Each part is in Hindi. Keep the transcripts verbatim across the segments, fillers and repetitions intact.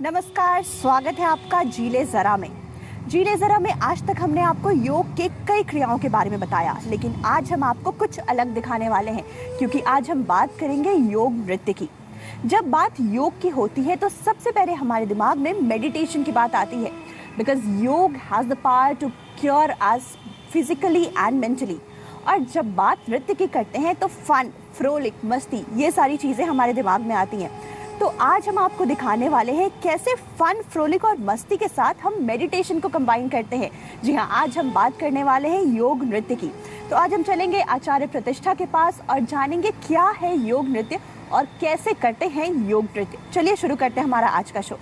नमस्कार, स्वागत है आपका जीले जरा में। जीले जरा में आज तक हमने आपको योग के कई क्रियाओं के बारे में बताया, लेकिन आज हम आपको कुछ अलग दिखाने वाले हैं, क्योंकि आज हम बात करेंगे योग नृत्य की। जब बात योग की होती है तो सबसे पहले हमारे दिमाग में मेडिटेशन की बात आती है, because yoga has the power to cure us physically and mentally. और जब बात नृत्य की करते हैं तो फन, फ्रोलिक, मस्ती, ये सारी चीज़ें हमारे दिमाग में आती हैं। तो आज हम आपको दिखाने वाले हैं कैसे फन, फ्रोलिक और मस्ती के साथ हम मेडिटेशन को कंबाइन करते हैं। जी हाँ, आज हम बात करने वाले हैं योग नृत्य की। तो आज हम चलेंगे आचार्य प्रतिष्ठा के पास और जानेंगे क्या है योग नृत्य और कैसे करते हैं योग नृत्य। चलिए शुरू करते हैं हमारा आज का शो।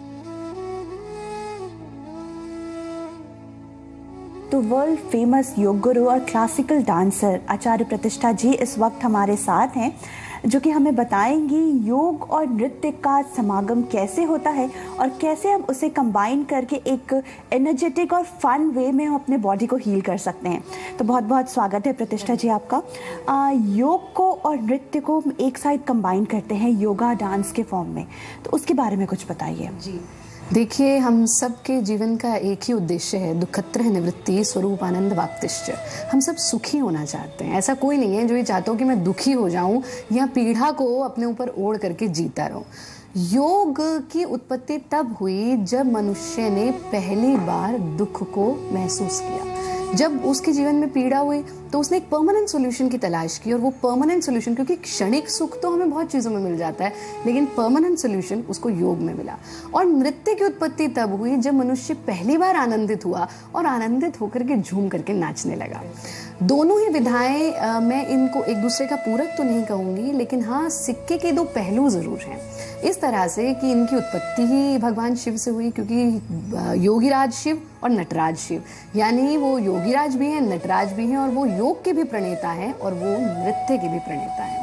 तो वर्ल्ड फेमस योग गुरु और क्लासिकल डांसर आचार्य प्रतिष्ठा जी इस वक्त हमारे साथ हैं, जो कि हमें बताएंगी योग और नृत्य का समागम कैसे होता है और कैसे हम उसे कंबाइन करके एक एनर्जेटिक और फन वे में हम अपने बॉडी को हील कर सकते हैं। तो बहुत बहुत स्वागत है प्रतिष्ठा जी आपका। आ, योग को और नृत्य को एक साथ कंबाइन करते हैं योगा डांस के फॉर्म में, तो उसके बारे में कुछ बताइए। जी देखिए, हम सबके जीवन का एक ही उद्देश्य है, दुःखत्र निवृत्ति स्वरूप आनंद वाप्तिश्च। हम सब सुखी होना चाहते हैं। ऐसा कोई नहीं है जो ये चाहता हो कि मैं दुखी हो जाऊं या पीड़ा को अपने ऊपर ओढ़ करके जीता रहूं। योग की उत्पत्ति तब हुई जब मनुष्य ने पहली बार दुख को महसूस किया। जब उसके जीवन में पीड़ा हुई तो उसने एक परमानेंट सॉल्यूशन की तलाश की, और वो परमानेंट सॉल्यूशन, क्योंकि क्षणिक सुख तो हमें बहुत चीज़ों में मिल जाता है, लेकिन परमानेंट सॉल्यूशन उसको योग में मिला। और नृत्य की उत्पत्ति तब हुई जब मनुष्य पहली बार आनंदित हुआ और आनंदित होकर के झूम करके नाचने लगा। दोनों ही विधाएं, आ, मैं इनको एक दूसरे का पूरक तो नहीं कहूँगी, लेकिन हाँ, सिक्के के दो पहलू ज़रूर हैं। इस तरह से कि इनकी उत्पत्ति ही भगवान शिव से हुई, क्योंकि योगीराज शिव और नटराज शिव, यानी वो योगीराज भी हैं, नटराज भी हैं, और वो योग के भी प्रणेता हैं और वो नृत्य के भी प्रणेता हैं।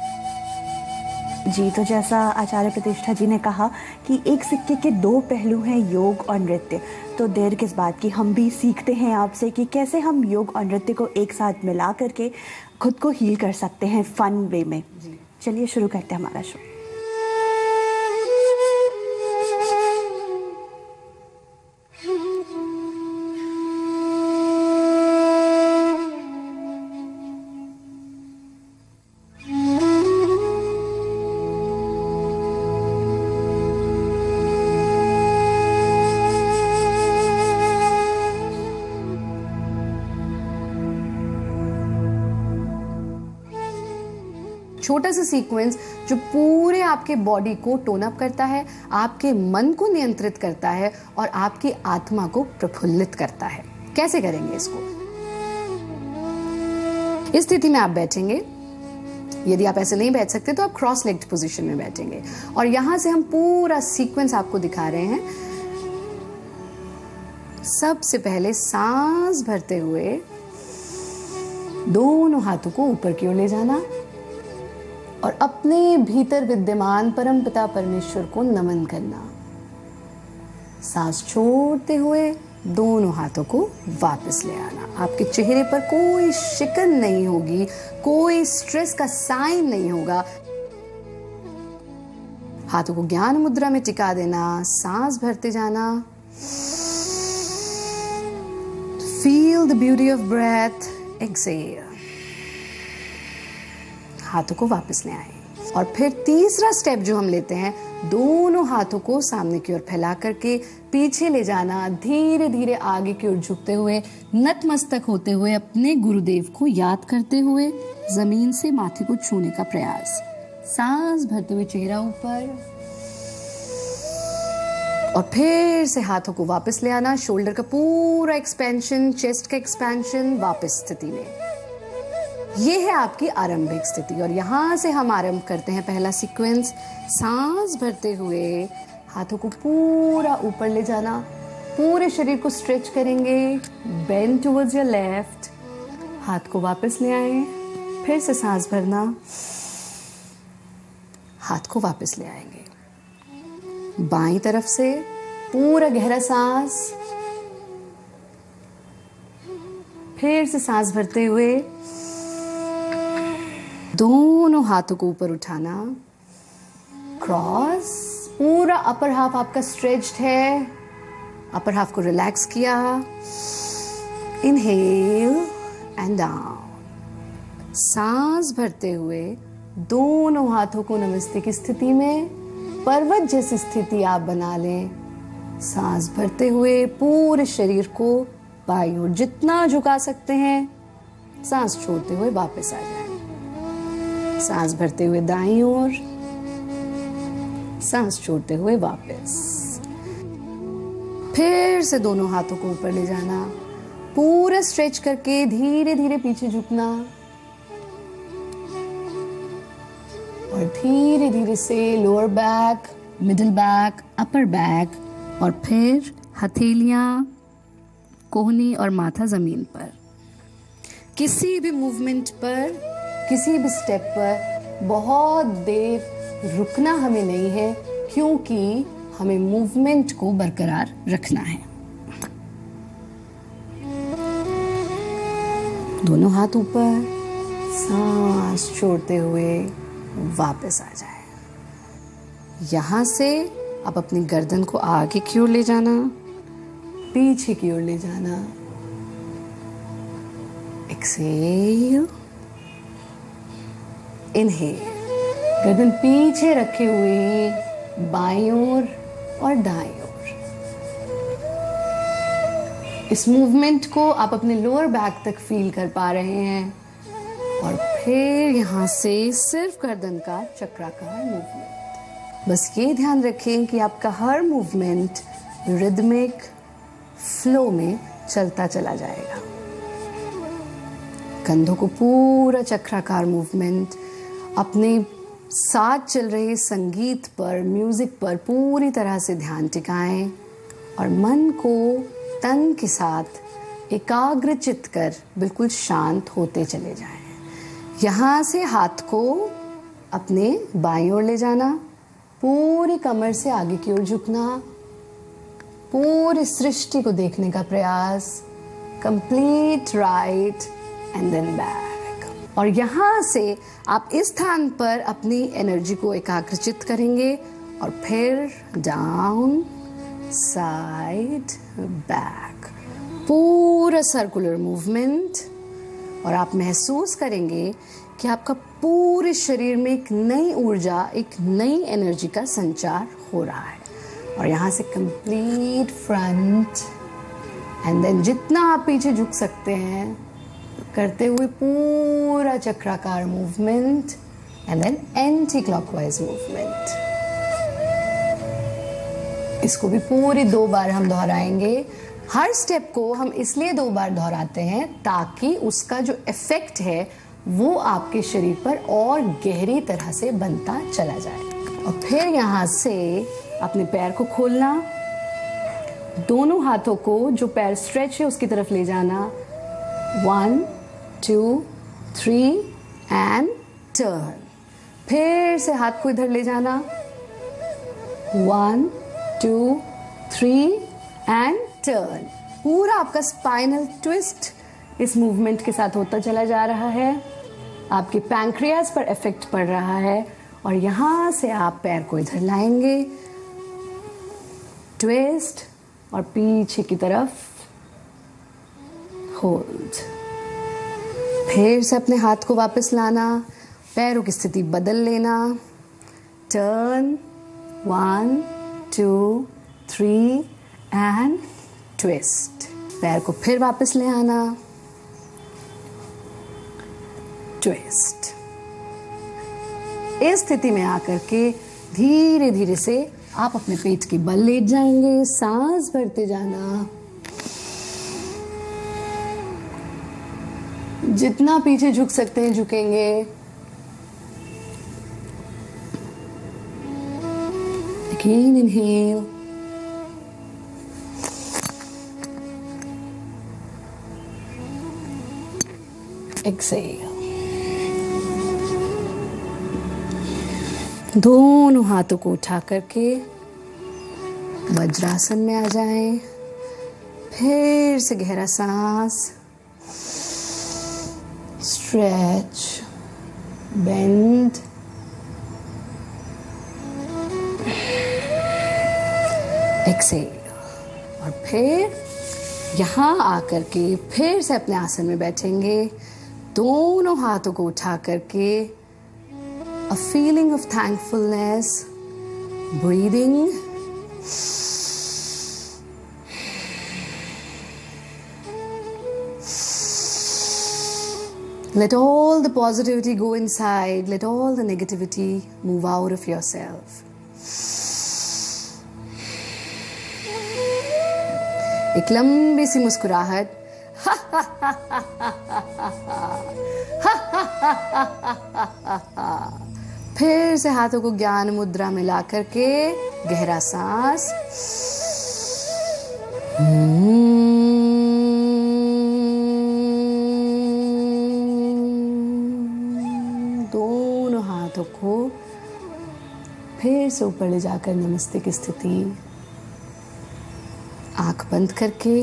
जी, तो जैसा आचार्य प्रतिष्ठा जी ने कहा कि एक सिक्के के दो पहलू हैं, योग और नृत्य, तो देर किस बात की, हम भी सीखते हैं आपसे कि कैसे हम योग और नृत्य को एक साथ मिला करके खुद को हील कर सकते हैं फन वे में। चलिए शुरू करते हैं हमारा शो। छोटा सा सीक्वेंस जो पूरे आपके बॉडी को टोन अप करता है, आपके मन को नियंत्रित करता है और आपकी आत्मा को प्रफुल्लित करता है। कैसे करेंगे इसको? इस स्थिति में आप बैठेंगे। यदि आप ऐसे नहीं बैठ सकते तो आप क्रॉस लेग्ड पोजीशन में बैठेंगे, और यहां से हम पूरा सीक्वेंस आपको दिखा रहे हैं। सबसे पहले सांस भरते हुए दोनों हाथों को ऊपर की ओर ले जाना और अपने भीतर विद्यमान परमपिता परमेश्वर को नमन करना। सांस छोड़ते हुए दोनों हाथों को वापस ले आना। आपके चेहरे पर कोई शिकन नहीं होगी, कोई स्ट्रेस का साइन नहीं होगा। हाथों को ज्ञान मुद्रा में टिका देना, सांस भरते जाना। Feel the beauty of breath, exhale. हाथों को वापस ले आए। और फिर तीसरा स्टेप जो हम लेते हैं, दोनों हाथों को सामने की ओर फैला करके पीछे ले जाना, धीरे धीरे आगे की ओर झुकते हुए, नतमस्तक होते हुए, अपने गुरुदेव को याद करते हुए जमीन से माथे को छूने का प्रयास। सांस भरते हुए चेहरा ऊपर, और फिर से हाथों को वापस ले आना। शोल्डर का पूरा एक्सपेंशन, चेस्ट का एक्सपेंशन, वापस स्थिति में। ये है आपकी आरंभिक स्थिति, और यहां से हम आरंभ करते हैं पहला सीक्वेंस। सांस भरते हुए हाथों को पूरा ऊपर ले जाना, पूरे शरीर को स्ट्रेच करेंगे, बेंड टुवर्ड्स योर लेफ्ट। हाथ को वापस ले आए, फिर से सांस भरना, हाथ को वापस ले आएंगे। बाईं तरफ से पूरा गहरा सांस, फिर से सांस भरते हुए दोनों हाथों को ऊपर उठाना, क्रॉस, पूरा अपर हाफ आपका स्ट्रेच्ड है, अपर हाफ को रिलैक्स किया, इनहेल एंड डाउन। सांस भरते हुए दोनों हाथों को नमस्ते की स्थिति में पर्वत जैसी स्थिति आप बना लें। सांस भरते हुए पूरे शरीर को बाईं ओर जितना झुका सकते हैं, सांस छोड़ते हुए वापस आ जाएं। सांस भरते हुए दाईं ओर, सांस छोड़ते हुए वापस। फिर से दोनों हाथों को ऊपर ले जाना, पूरा स्ट्रेच करके धीरे धीरे पीछे झुकना और धीरे धीरे से lower back, middle back, upper back और फिर हथेलियां, कोहनी और माथा जमीन पर। किसी भी मूवमेंट पर, किसी भी स्टेप पर बहुत देर रुकना हमें नहीं है, क्योंकि हमें मूवमेंट को बरकरार रखना है। दोनों हाथ ऊपर, सांस छोड़ते हुए वापस आ जाए। यहां से आप अपनी गर्दन को आगे की ओर ले जाना, पीछे की ओर ले जाना। एक्सेल, इनहेल, गर्दन पीछे रखे हुए बाईं ओर और दाईं ओर। इस मूवमेंट को आप अपने लोअर बैक तक फील कर पा रहे हैं और फिर यहां से सिर्फ गर्दन का चक्राकार मूवमेंट। बस ये ध्यान रखें कि आपका हर मूवमेंट रिदमिक फ्लो में चलता चला जाएगा। कंधों को पूरा चक्राकार मूवमेंट, अपने साथ चल रहे संगीत पर, म्यूजिक पर पूरी तरह से ध्यान टिकाएं और मन को तन के साथ एकाग्रचित कर बिल्कुल शांत होते चले जाएं। यहाँ से हाथ को अपने बाईं ओर ले जाना, पूरी कमर से आगे की ओर झुकना, पूरी सृष्टि को देखने का प्रयास, complete right and then back. और यहाँ से आप इस स्थान पर अपनी एनर्जी को एकाग्रचित करेंगे और फिर डाउन, साइड, बैक, पूरा सर्कुलर मूवमेंट। और आप महसूस करेंगे कि आपका पूरे शरीर में एक नई ऊर्जा, एक नई एनर्जी का संचार हो रहा है। और यहाँ से कंप्लीट फ्रंट एंड देन जितना आप पीछे झुक सकते हैं करते हुए पूरा चक्राकार movement and then anti clockwise movement. इसको भी पूरी दो बार हम दोहराएंगे। हर स्टेप को हम इसलिए दो बार दोहराते हैं ताकि उसका जो इफेक्ट है वो आपके शरीर पर और गहरी तरह से बनता चला जाए। और फिर यहाँ से अपने पैर को खोलना, दोनों हाथों को जो पैर स्ट्रेच है उसकी तरफ ले जाना। One, two, three and turn. फिर से हाथ को इधर ले जाना। One, two, three and turn. पूरा आपका स्पाइनल ट्विस्ट इस मूवमेंट के साथ होता चला जा रहा है। आपके पैंक्रियास पर इफेक्ट पड़ रहा है और यहां से आप पैर को इधर लाएंगे, ट्विस्ट और पीछे की तरफ होल्ड। फिर से अपने हाथ को वापस लाना, पैरों की स्थिति बदल लेना। Turn, one, two, three and twist. पैर को फिर वापस ले आना, ट्विस्ट। इस स्थिति में आकर के धीरे धीरे से आप अपने पेट के बल लेट जाएंगे, सांस भरते जाना। जितना पीछे झुक सकते हैं झुकेंगे। Again inhale. Exhale. दोनों हाथों को उठा करके वज्रासन में आ जाएं। फिर से गहरा सांस, स्ट्रेच, बेंड एक्सेल, और फिर यहाँ आकर के फिर से अपने आसन में बैठेंगे, दोनों हाथों को उठा करके a feeling of thankfulness, breathing, let all the positivity go inside, let all the negativity move out of yourself. एक लंबी सी मुस्कुराहट, फिर से हाथों को ज्ञान मुद्रा में ला करके गहरा सांस, दोनों हाथों को फिर से ऊपर ले जाकर नमस्ते की स्थिति, आंख बंद करके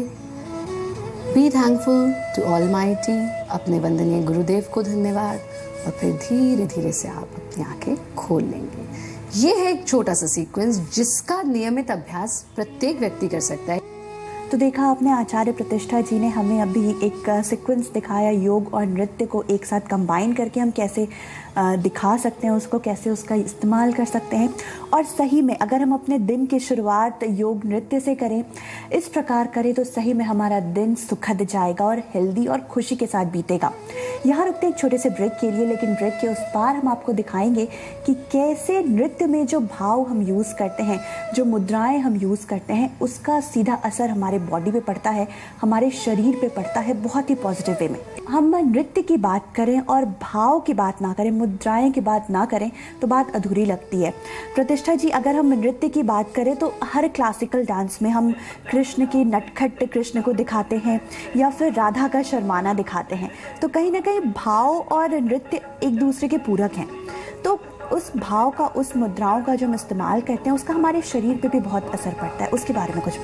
बी थैंकफुल टू ऑलमाइटी, अपने वंदनीय गुरुदेव को धन्यवाद, और फिर धीरे धीरे से आप अपनी आंखें खोल लेंगे। ये है एक छोटा सा सीक्वेंस जिसका नियमित अभ्यास प्रत्येक व्यक्ति कर सकता है। तो देखा आपने, आचार्य प्रतिष्ठा जी ने हमें अभी एक सीक्वेंस दिखाया, योग और नृत्य को एक साथ कंबाइन करके हम कैसे दिखा सकते हैं उसको, कैसे उसका इस्तेमाल कर सकते हैं। और सही में अगर हम अपने दिन की शुरुआत योग नृत्य से करें, इस प्रकार करें, तो सही में हमारा दिन सुखद जाएगा और हेल्दी और खुशी के साथ बीतेगा। यहाँ रुकते एक छोटे से ब्रेक के लिए, लेकिन ब्रेक के उस पार हम आपको दिखाएंगे कि कैसे नृत्य में जो भाव हम यूज़ करते हैं, जो मुद्राएं हम यूज़ करते हैं, उसका सीधा असर हमारे बॉडी पे पड़ता है, हमारे शरीर पे पड़ता है, बहुत ही पॉजिटिव वे में। हम नृत्य की बात करें और भाव की बात ना करें, मुद्राएं की बात ना करें, तो बात अधूरी लगती है। प्रतिष्ठा जी, अगर हम नृत्य की बात करें तो हर क्लासिकल डांस में हम कृष्ण की नटखट कृष्ण को दिखाते हैं या फिर राधा का शर्माना दिखाते हैं, तो कहीं ना कहीं भाव और नृत्य एक दूसरे के पूरक हैं। तो उस भाव का, उस मुद्राओं का जो हम इस्तेमाल करते हैं, उसका हमारे शरीर पे भी बहुत असर पड़ता है। उसके बारे में कुछ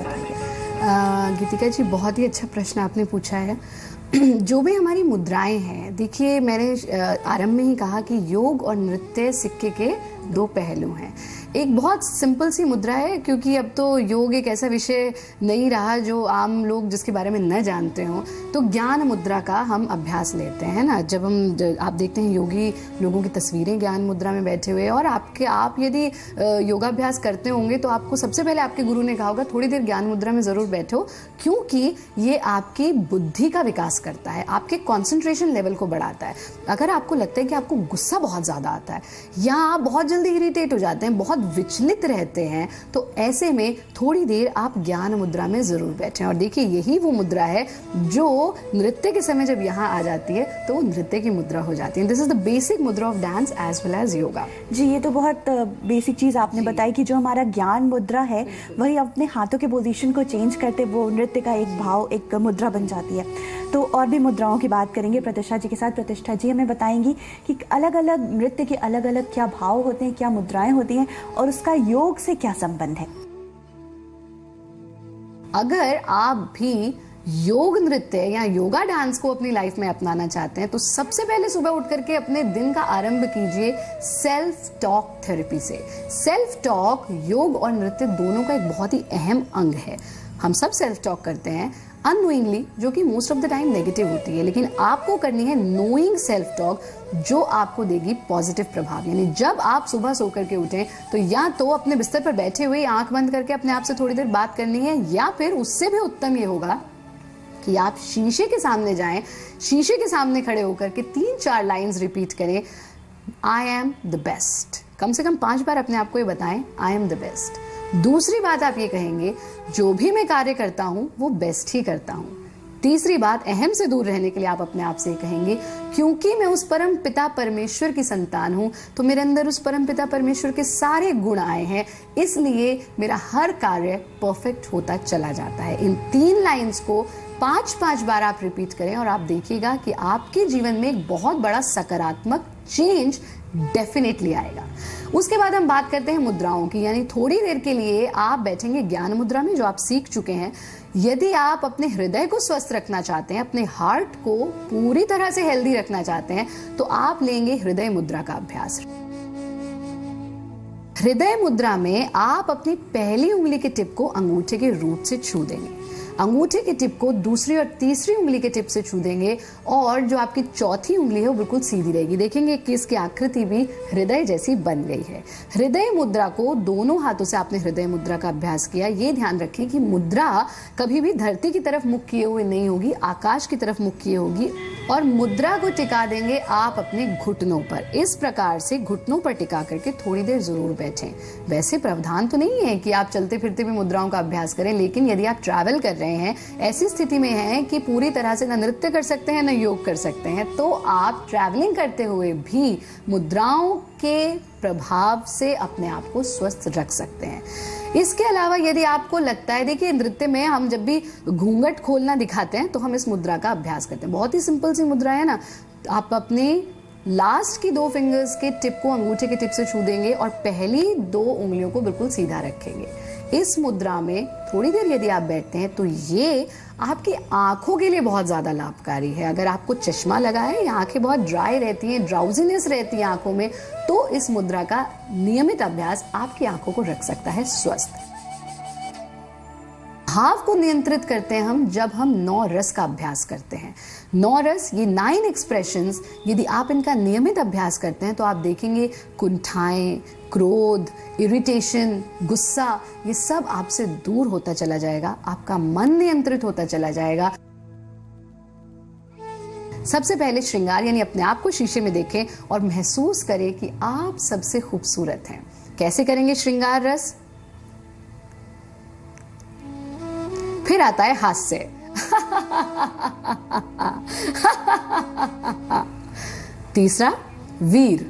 बताइए। गीतिका जी, बहुत ही अच्छा प्रश्न आपने पूछा है। जो भी हमारी मुद्राएं हैं, देखिए मैंने आरंभ में ही कहा कि योग और नृत्य सिक्के के दो पहलू हैं। एक बहुत सिंपल सी मुद्रा है, क्योंकि अब तो योग एक ऐसा विषय नहीं रहा जो आम लोग जिसके बारे में न जानते हों, तो ज्ञान मुद्रा का हम अभ्यास लेते हैं ना। जब हम आप देखते हैं योगी लोगों की तस्वीरें ज्ञान मुद्रा में बैठे हुए, और आपके आप यदि योगाभ्यास करते होंगे तो आपको सबसे पहले आपके गुरु ने कहा होगा थोड़ी देर ज्ञान मुद्रा में ज़रूर बैठो, क्योंकि ये आपकी बुद्धि का विकास करता है, आपके कॉन्सेंट्रेशन लेवल को बढ़ाता है। अगर आपको लगता है कि आपको गुस्सा बहुत ज़्यादा आता है या आप बहुत जल्दी इरिटेट हो जाते हैं, बहुत विचलित रहते हैं, तो ऐसे में थोड़ी देर आप ज्ञान मुद्रा में जरूर बैठें। और देखिए, यही वो मुद्रा है जो नृत्य के समय जब यहाँ आ जाती है तो वो नृत्य की मुद्रा हो जाती है। This is the basic mudra of dance as well as yoga. जी, ये तो बहुत बेसिक चीज़ आपने बताई कि जो हमारा ज्ञान मुद्रा है वही अपने हाथों के पोजीशन को चेंज करते वो नृत्य का एक भाव, एक मुद्रा बन जाती है। तो और भी मुद्राओं की बात करेंगे प्रतिष्ठा जी के साथ। प्रतिष्ठा जी हमें बताएंगी कि अलग अलग नृत्य के अलग अलग क्या भाव होते हैं, क्या मुद्राएं होती हैं और उसका योग से क्या संबंध है। अगर आप भी योग नृत्य या योगा डांस को अपनी लाइफ में अपनाना चाहते हैं तो सबसे पहले सुबह उठ करके अपने दिन का आरंभ कीजिए सेल्फ टॉक थेरेपी से। सेल्फ टॉक योग और नृत्य दोनों का एक बहुत ही अहम अंग है। हम सब सेल्फ टॉक करते हैं अननोइंगली, जो कि most of the time negative होती है, लेकिन आपको करनी है नोइंग सेल्फ टॉक, जो आपको देगी पॉजिटिव प्रभाव। यानी जब आप सुबह सो करके उठें तो या तो अपने बिस्तर पर बैठे हुए आंख बंद करके अपने आप से थोड़ी देर बात करनी है, या फिर उससे भी उत्तम ये होगा कि आप शीशे के सामने जाएं, शीशे के सामने खड़े होकर के तीन चार लाइंस रिपीट करें, आई एम द बेस्ट। कम से कम पांच बार अपने आप को ये बताएं, आई एम द बेस्ट। दूसरी बात आप ये कहेंगे, जो भी मैं कार्य करता हूं वो बेस्ट ही करता हूं। तीसरी बात, अहम से दूर रहने के लिए आप अपने आप से कहेंगे, क्योंकि मैं उस परम पिता परमेश्वर की संतान हूं तो मेरे अंदर उस परम पिता परमेश्वर के सारे गुण आए हैं, इसलिए मेरा हर कार्य परफेक्ट होता चला जाता है। इन तीन लाइंस को पांच पांच बार आप रिपीट करें और आप देखिएगा कि आपके जीवन में एक बहुत बड़ा सकारात्मक चेंज डेफिनेटली आएगा। उसके बाद हम बात करते हैं मुद्राओं की, यानी थोड़ी देर के लिए आप बैठेंगे ज्ञान मुद्रा में, जो आप सीख चुके हैं। यदि आप अपने हृदय को स्वस्थ रखना चाहते हैं, अपने हार्ट को पूरी तरह से हेल्दी रखना चाहते हैं, तो आप लेंगे हृदय मुद्रा का अभ्यास। हृदय मुद्रा में आप अपनी पहली उंगली के टिप को अंगूठे के रूप से छू देंगे, अंगूठे के टिप को दूसरी और तीसरी उंगली के टिप से छू देंगे और जो आपकी चौथी उंगली है वो बिल्कुल सीधी रहेगी। देखेंगे कि इसकी आकृति भी हृदय जैसी बन गई है। हृदय मुद्रा को दोनों हाथों से आपने हृदय मुद्रा का अभ्यास किया। ये ध्यान रखें कि मुद्रा कभी भी धरती की तरफ मुख किए हुए नहीं होगी, आकाश की तरफ मुख किए होगी और मुद्रा को टिका देंगे आप अपने घुटनों पर। इस प्रकार से घुटनों पर टिका करके थोड़ी देर जरूर बैठें। वैसे प्रावधान तो नहीं है कि आप चलते फिरते भी मुद्राओं का अभ्यास करें, लेकिन यदि आप ट्रैवल कर रहे हैं, ऐसी स्थिति में हैं कि पूरी तरह से न नृत्य कर सकते हैं न योग कर सकते हैं, तो आप ट्रैवलिंग करते हुए भी मुद्राओं के प्रभाव से अपने आप को स्वस्थ रख सकते हैं। इसके अलावा यदि आपको लगता है, देखिए नृत्य में हम जब भी घूंघट खोलना दिखाते हैं तो हम इस मुद्रा का अभ्यास करते हैं। बहुत ही सिंपल सी मुद्रा है ना। आप अपने लास्ट की दो फिंगर्स के टिप को अंगूठे के टिप से छू देंगे और पहली दो उंगलियों को बिल्कुल सीधा रखेंगे। इस मुद्रा में थोड़ी देर यदि आप बैठते हैं तो ये आपकी आंखों के लिए बहुत ज्यादा लाभकारी है। अगर आपको चश्मा लगा है या आंखें बहुत ड्राई रहती हैं, ड्राउजीनेस रहती है आंखों में, तो इस मुद्रा का नियमित अभ्यास आपकी आंखों को रख सकता है स्वस्थ। भाव को नियंत्रित करते हैं हम जब हम नौ रस का अभ्यास करते हैं। नौ रस, ये नाइन एक्सप्रेशंस, यदि आप इनका नियमित अभ्यास करते हैं तो आप देखेंगे कुंठाएं, क्रोध, इरिटेशन, गुस्सा, ये सब आपसे दूर होता चला जाएगा। आपका मन नियंत्रित होता चला जाएगा। सबसे पहले श्रृंगार यानी अपने आप को शीशे में देखें और महसूस करें कि आप सबसे खूबसूरत हैं। कैसे करेंगे श्रृंगार रस? फिर आता है हास्य। तीसरा वीर।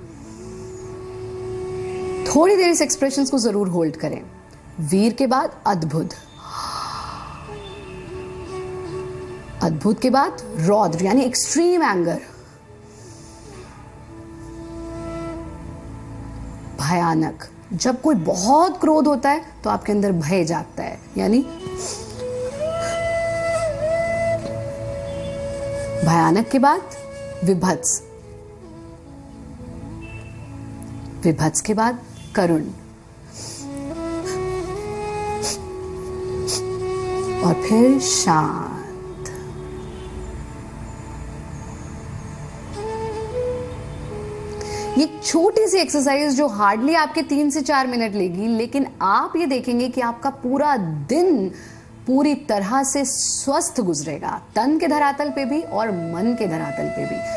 थोड़ी देर इस एक्सप्रेशंस को जरूर होल्ड करें। वीर के बाद अद्भुत, अद्भुत के बाद रौद्र यानी एक्सट्रीम एंगर, भयानक। जब कोई बहुत क्रोध होता है तो आपके अंदर भय जागता है, यानी भयानक के बाद विभत्स, विभत्स के बाद करुण और फिर शांत। ये छोटी सी एक्सरसाइज जो हार्डली आपके तीन से चार मिनट लेगी, लेकिन आप ये देखेंगे कि आपका पूरा दिन पूरी तरह से स्वस्थ गुजरेगा, तन के धरातल पे भी और मन के धरातल पे भी।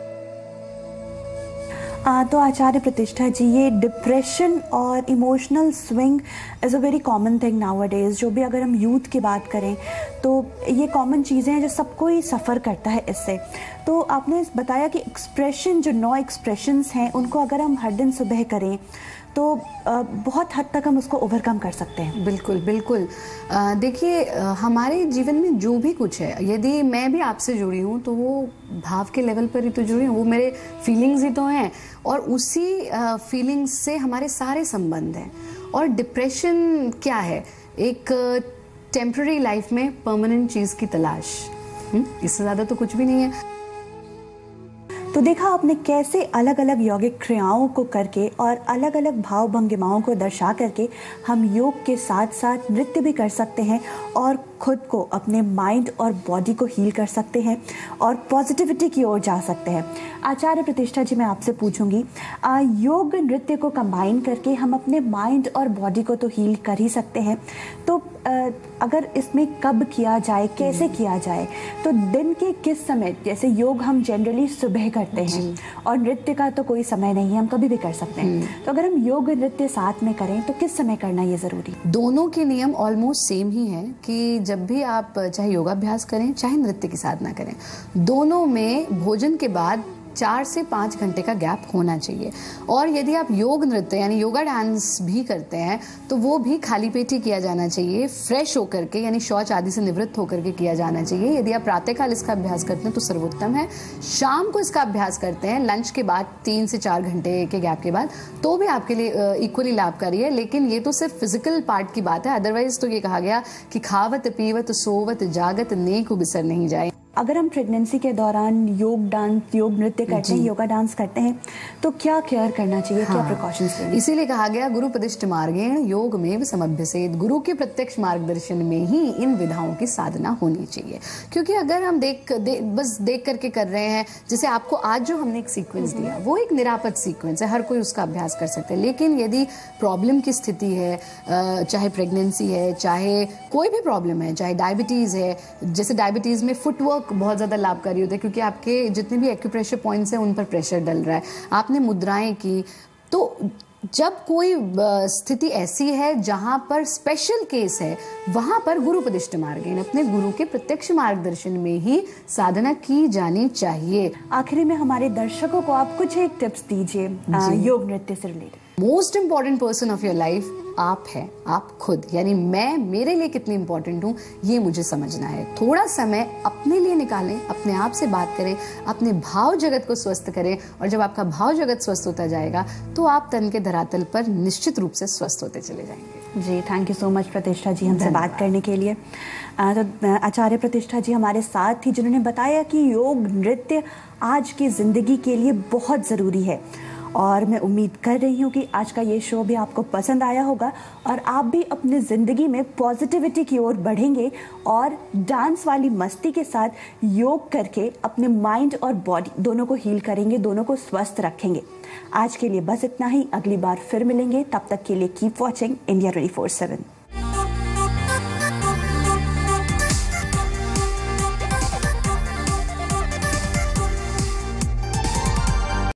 आ, तो आचार्य प्रतिष्ठा जी, ये डिप्रेशन और emotional swing is a very common thing nowadays. जो भी अगर हम यूथ की बात करें तो ये कॉमन चीज़ें हैं जो सबको ही सफ़र करता है इससे। तो आपने बताया कि एक्सप्रेशन, जो नौ एक्सप्रेशंस हैं, उनको अगर हम हर दिन सुबह करें तो बहुत हद तक हम उसको ओवरकम कर सकते हैं। बिल्कुल बिल्कुल। देखिए हमारे जीवन में जो भी कुछ है, यदि मैं भी आपसे जुड़ी हूँ तो वो भाव के लेवल पर ही तो जुड़ी हूँ, वो मेरे फीलिंग्स ही तो हैं और उसी फीलिंग्स से हमारे सारे संबंध हैं। और डिप्रेशन क्या है? एक टेम्पररी लाइफ में परमानेंट चीज़ की तलाश, इससे ज़्यादा तो कुछ भी नहीं है। तो देखा आपने कैसे अलग अलग यौगिक क्रियाओं को करके और अलग अलग भाव भंगिमाओं को दर्शा करके हम योग के साथ साथ नृत्य भी कर सकते हैं और खुद को, अपने माइंड और बॉडी को हील कर सकते हैं और पॉजिटिविटी की ओर जा सकते हैं। आचार्य प्रतिष्ठा जी, मैं आपसे पूछूंगी, योग नृत्य को कंबाइन करके हम अपने माइंड और बॉडी को तो हील कर ही सकते हैं, तो आ, अगर इसमें कब किया जाए, कैसे किया जाए? तो दिन के किस समय, जैसे योग हम जनरली सुबह करते हैं और नृत्य का तो कोई समय नहीं है, हम कभी भी कर सकते हैं, तो अगर हम योग नृत्य साथ में करें तो किस समय करना ये जरूरी? दोनों के नियम ऑलमोस्ट सेम ही है कि जब भी आप चाहे योगाभ्यास करें चाहे नृत्य की साधना करें, दोनों में भोजन के बाद चार से पाँच घंटे का गैप होना चाहिए। और यदि आप योग नृत्य यानी योगा डांस भी करते हैं तो वो भी खाली पेट ही किया जाना चाहिए, फ्रेश होकर के, यानी शौच आदि से निवृत्त होकर के किया जाना चाहिए। यदि आप प्रातःकाल इसका अभ्यास करते हैं तो सर्वोत्तम है। शाम को इसका अभ्यास करते हैं लंच के बाद, तीन से चार घंटे के गैप के बाद, तो भी आपके लिए इक्वली लाभकारी है। लेकिन ये तो सिर्फ फिजिकल पार्ट की बात है, अदरवाइज तो ये कहा गया कि खावत पीवत सोवत जागत नेक बिसर नहीं जाए। अगर हम प्रेगनेंसी के दौरान योग डांस योग नृत्य करते हैं, योगा डांस करते हैं, तो क्या केयर करना चाहिए, हाँ, क्या प्रिकॉशंस लेने? इसीलिए कहा गया गुरु प्रतिष्ठ मार्गेण योग में समभ्यसेत, गुरु के प्रत्यक्ष मार्गदर्शन में ही इन विधाओं की साधना होनी चाहिए। क्योंकि अगर हम देख दे, बस देख करके कर रहे हैं, जैसे आपको आज जो हमने एक सीक्वेंस दिया वो एक निरापद सीक्वेंस है, हर कोई उसका अभ्यास कर सकता है। लेकिन यदि प्रॉब्लम की स्थिति है, चाहे प्रेगनेंसी है, चाहे कोई भी प्रॉब्लम है, चाहे डायबिटीज है, जैसे डायबिटीज में फुटवर्क बहुत ज्यादा लाभकारी होता है क्योंकि आपके जितने भी एक्यूप्रेशर पॉइंट्स हैं उन पर प्रेशर डल रहा है, आपने मुद्राएं की। तो जब कोई स्थिति ऐसी है जहां पर स्पेशल केस है, वहां पर गुरु प्रतिष्ठ मार्गेण, अपने गुरु के प्रत्यक्ष मार्गदर्शन में ही साधना की जानी चाहिए। आखिरी में हमारे दर्शकों को आप कुछ एक टिप्स दीजिए योग नृत्य से related. Most important person of your life आप हैं, आप खुद, यानी मैं मेरे लिए कितनी इंपॉर्टेंट हूँ ये मुझे समझना है। थोड़ा समय अपने लिए निकालें, अपने आप से बात करें, अपने भाव जगत को स्वस्थ करें, और जब आपका भाव जगत स्वस्थ होता जाएगा तो आप तन के धरातल पर निश्चित रूप से स्वस्थ होते चले जाएंगे। जी, thank you so much Pratishtha ji हमसे बात करने के लिए। तो आचार्य प्रतिष्ठा जी हमारे साथ थी, जिन्होंने बताया कि योग नृत्य आज की जिंदगी के लिए बहुत ज़रूरी है। और मैं उम्मीद कर रही हूँ कि आज का ये शो भी आपको पसंद आया होगा और आप भी अपनी ज़िंदगी में पॉजिटिविटी की ओर बढ़ेंगे और डांस वाली मस्ती के साथ योग करके अपने माइंड और बॉडी दोनों को हील करेंगे, दोनों को स्वस्थ रखेंगे। आज के लिए बस इतना ही, अगली बार फिर मिलेंगे, तब तक के लिए keep watching India twenty four seven.